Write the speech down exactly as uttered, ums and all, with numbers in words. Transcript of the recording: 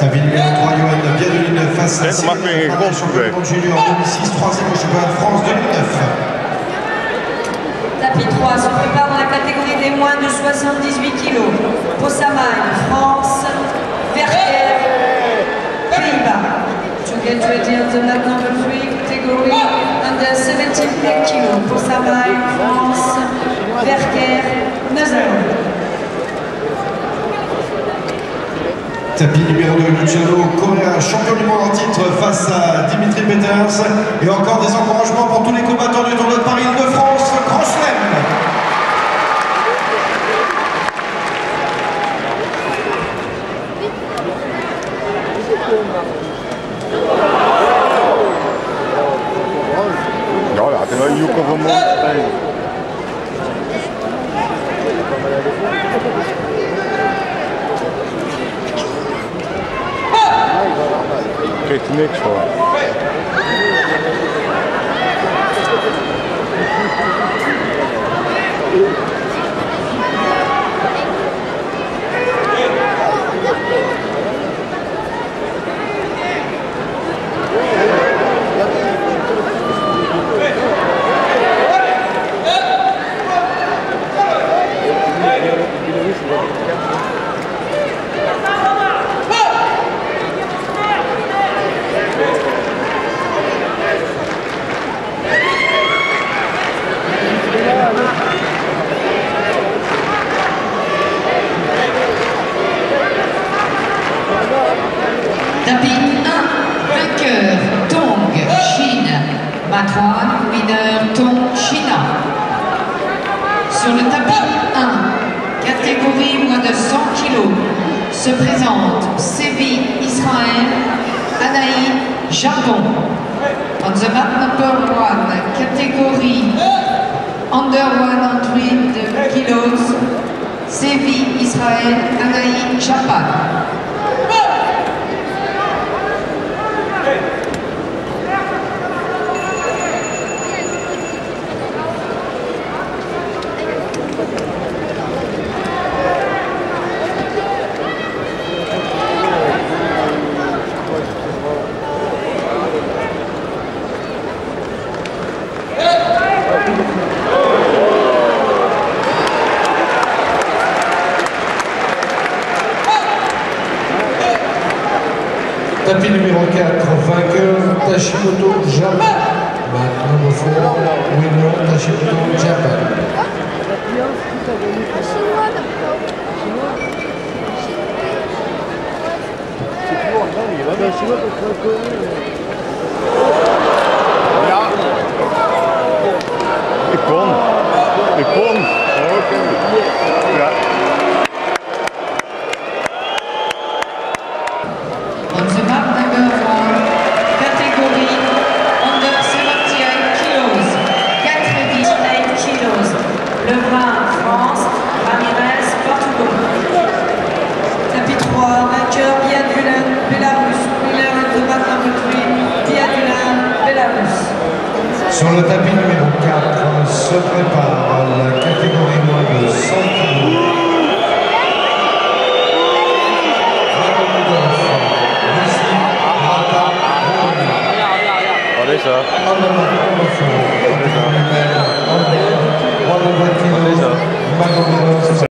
Tapis numéro trois, Johan Biadeline face à Ça marque une grosse champion du monde junior deux mille six, troisième au championnat de France deux mille neuf. Tapis trois se prépare dans la catégorie des moins de soixante-dix-huit kilos. Possamay, France, Verker, Pays-Bas. To get ready on the lap number three category under seventy-eight kilos. Possamay, France, Verker, Netherlands. Tapis numéro deux, Luciano Correa, champion du monde en titre face à Dimitri Peters. Et encore des encouragements pour tous les combattants du Tour de Paris-Île-de-France. Grand Chelem. Ja, da hatte man Jucke vom Mond. Kriegt er niks voor. Tapis un, vainqueur, Tong, Chine. Matron, winner, Tong, China. Sur le tapis un, catégorie moins de cent kilos, se présente Sevi, Israël, Anaï, Japon. On the map number one, catégorie under one hundred kilos, Sevi, Israël, Anaï, Japan. Tapis numéro quatre, vainqueur Tashimoto Japan. Maintenant, au fond, winner Tashimoto Japan. Ja. Ik kon. Ik kon. Ja. On the map number one, catégorie under seventy-eight kilos, quatre-vingt-dix-huit kilos. Lebrun, France, Ramirez, Portugal. Tapis trois, vainqueur Biadulan, Belarus. Winner on the map number three, Biadulan, Belarus. Sur le tapis numéro quatre se prépare la catégorie moins de cent kilos. Wat is dat? Wat is dat?